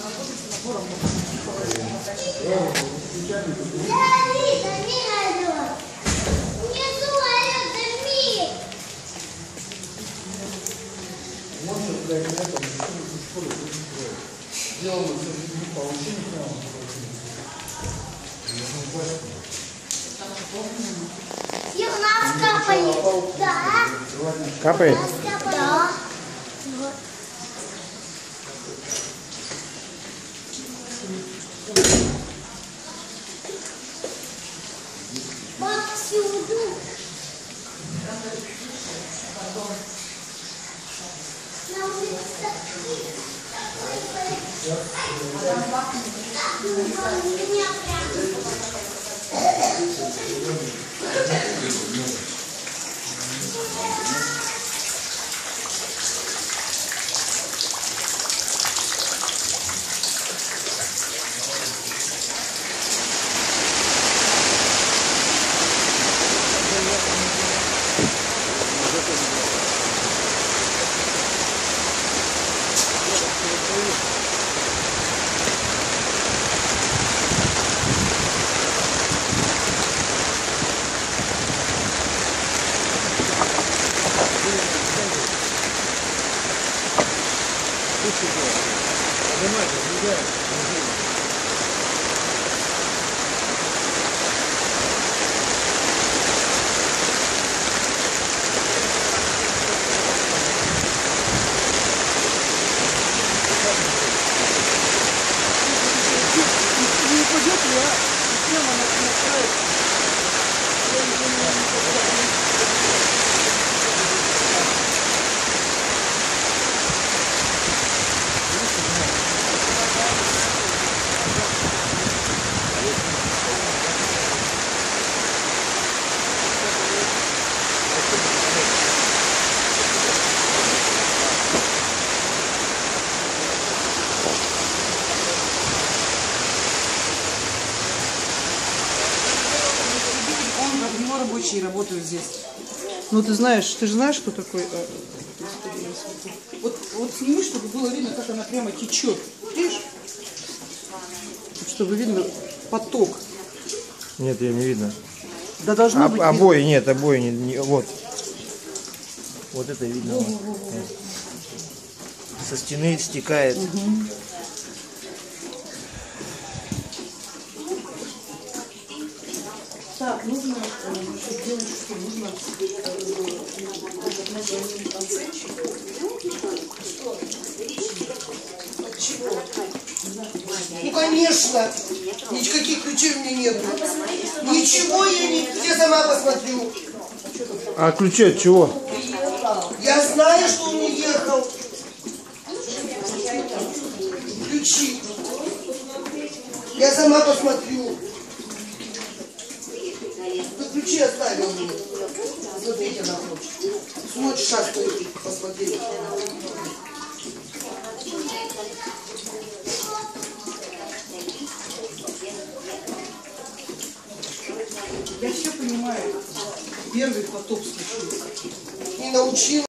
И у нас капает. Да. Капает? Да. Повсюду. На улице меня рабочие работают здесь. Ну ты же знаешь, кто такой? Вот сними, чтобы было видно, как она прямо течет. Видишь? Чтобы видно поток. Нет, я не видно. Да должно быть. Обои нет, обои не вот. Вот это видно. Со стены стекает. Так, нужно сделать, что нужно Ну конечно, никаких ключей у меня нет. Ничего я сама посмотрю. А ключи от чего? Я знаю, что он не ехал. Ключи. Я сама посмотрю. Ты ключи оставил мне. Смотрите, она хочет. С ночи шастает. Посмотрите. Я все понимаю. Первый поток случился. Не научил.